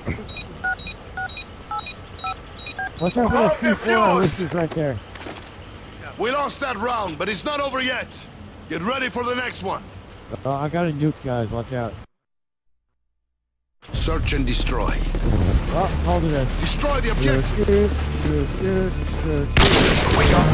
Watch out for those C4 roosters right there. We lost that round, but it's not over yet. Get ready for the next one. I got a nuke, guys. Watch out. Search and destroy. Oh, hold it in. Destroy the objective. We got